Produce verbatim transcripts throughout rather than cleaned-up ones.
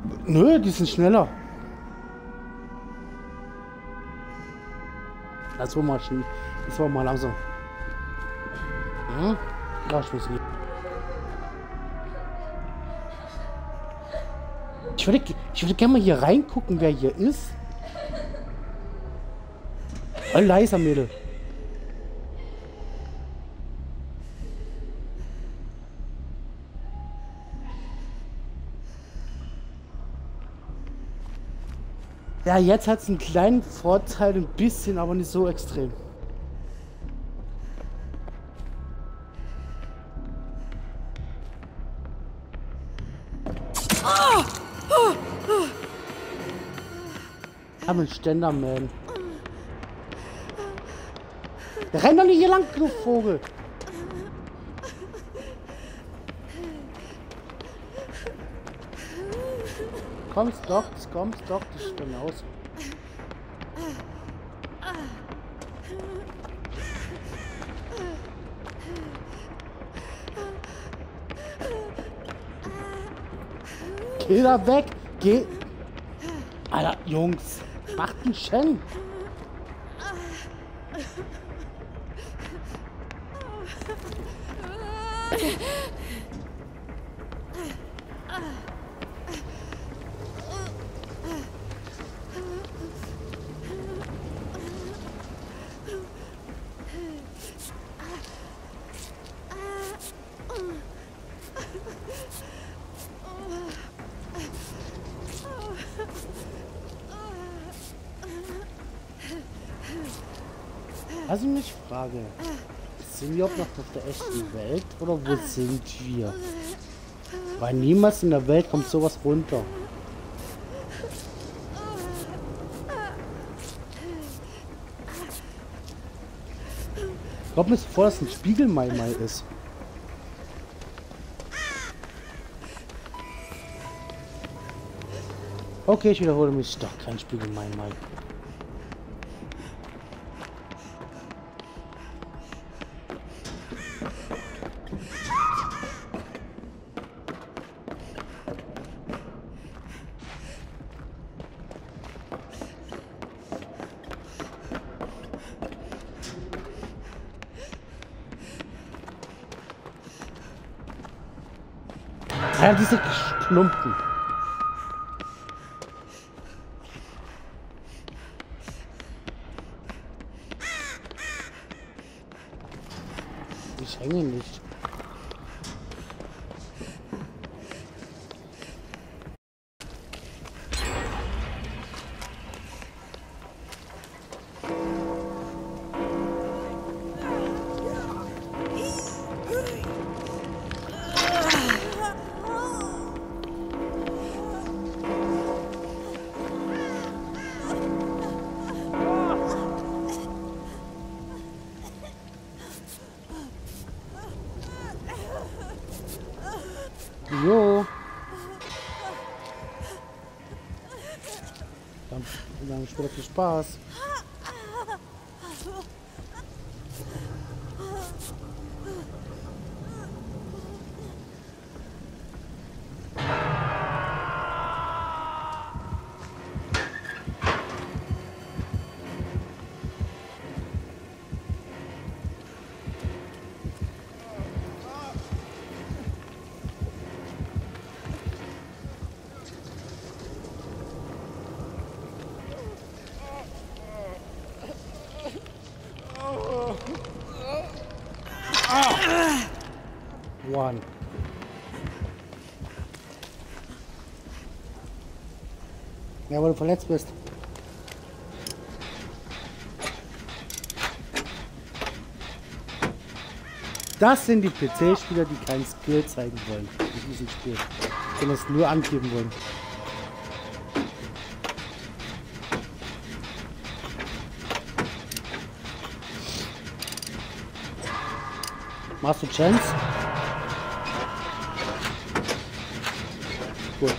Nö, die sind schneller. Das war mal schnell. Das war mal langsam. Hm? Ja, ich weiß nicht. Ich würde, ich würde gerne mal hier reingucken, wer hier ist. Oh, leiser Mädel. Ja, jetzt hat es einen kleinen Vorteil, ein bisschen, aber nicht so extrem. Ich habe einen Ständer, man. Renn doch nicht hier lang, du Vogel. Kommst doch, kommst doch, das sieht dann aus. Geh da weg, geh. Alter, Jungs, macht einen Schen. Was ich mich frage, sind wir auch noch auf der echten Welt oder wo sind wir? Weil niemals in der Welt kommt sowas runter. Ich glaube mir so vor, dass es ein Spiegelmaimai ist. Okay, ich wiederhole mich. Doch, kein Spiegelmaimai. Ja, diese Klumpen. Ich hänge nicht. Jo. Dann, dann später viel Spaß. One. Ja, weil du verletzt bist. Das sind die P C-Spieler, die kein Skill zeigen wollen in diesem Spiel, sondern es nur angeben wollen. Machst du Chance? Gut.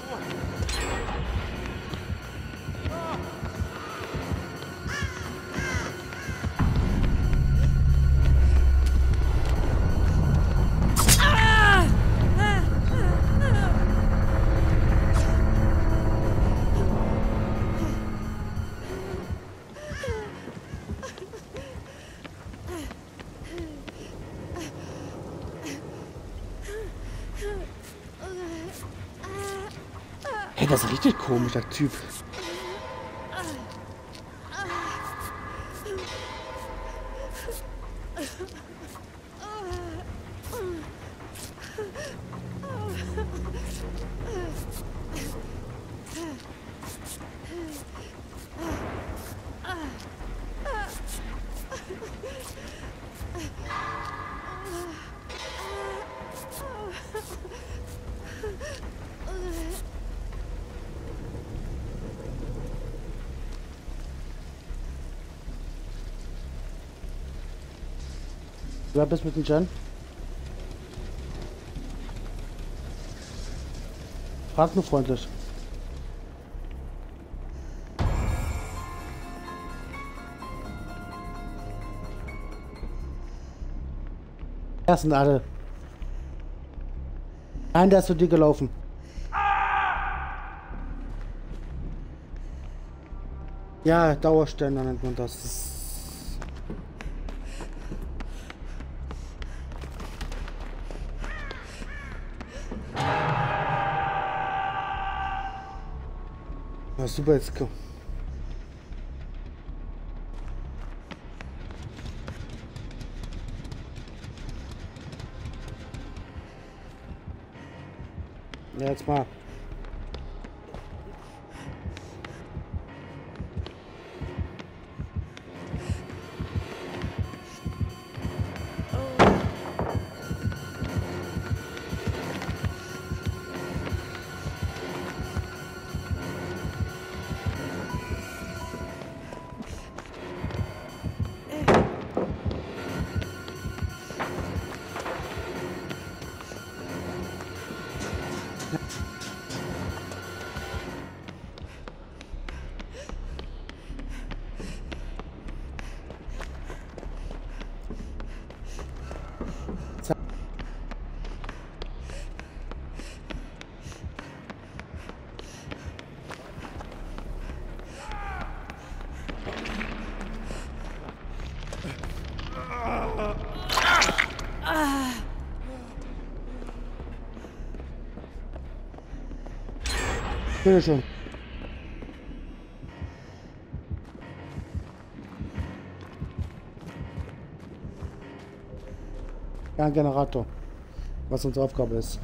Hey, das ist richtig komisch, der Typ. Wer bist mit dem Jen? Frag nur freundlich. Das sind alle. Nein, der ist zu dir gelaufen. Ja, Dauerständer nennt man das. Das ja, super, jetzt komm. Ja, jetzt mal. Bitte schön. Ja, ein Generator. Was unsere Aufgabe ist.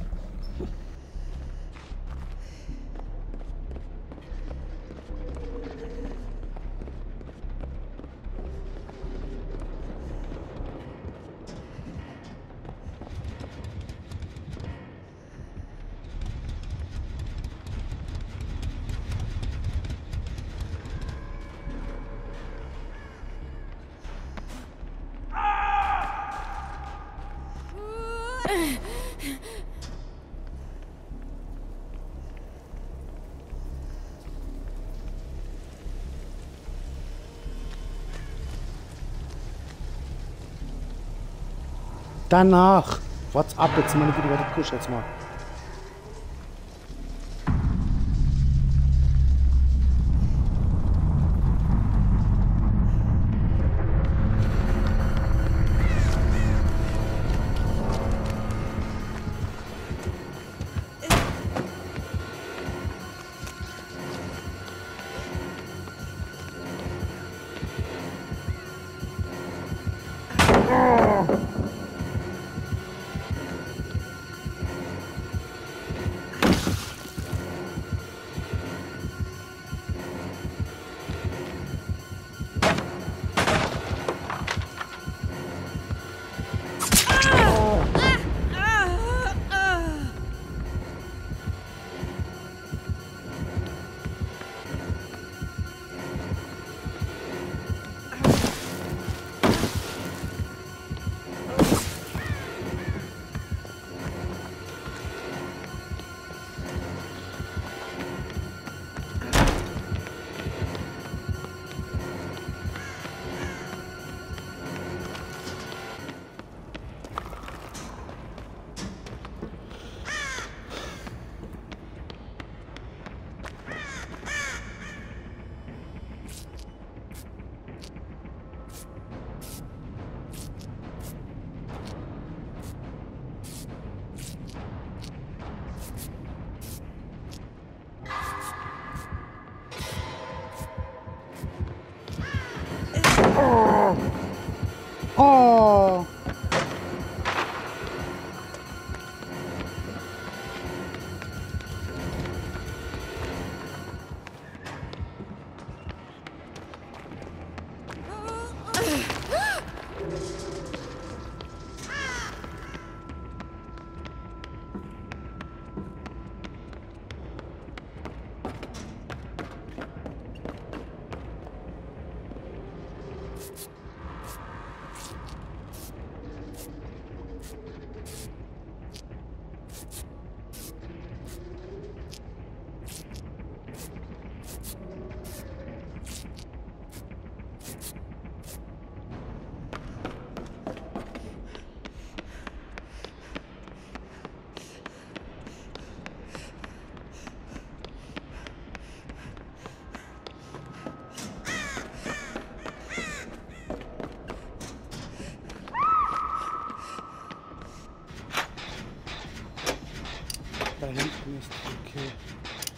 Danach. What's up jetzt meine Güte, warte, push jetzt mal.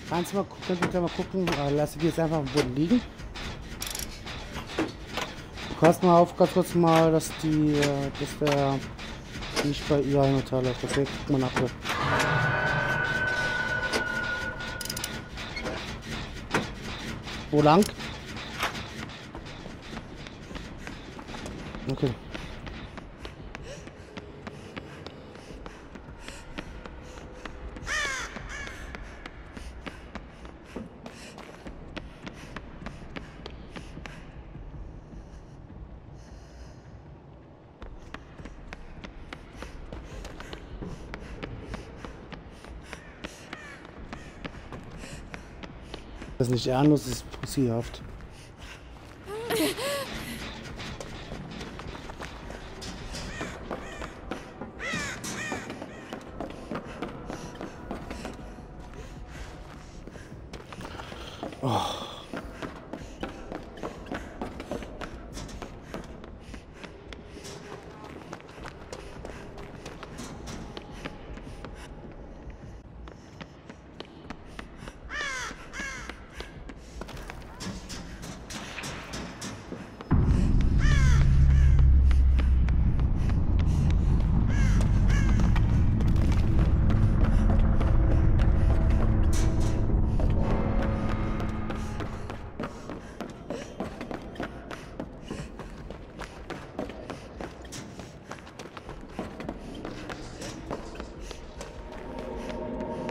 Kannst du mal gucken, könnt ihr mal gucken, äh, lass die jetzt einfach am Boden liegen. Pass mal auf, ganz kurz mal, dass die, äh, dass der nicht bei ihr ein Hotel läuft. Deswegen guck mal nach. Wo lang? Okay. Das ist nicht ehrenlos, das ist pussiehaft. Oh.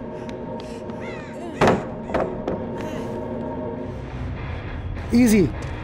Easy.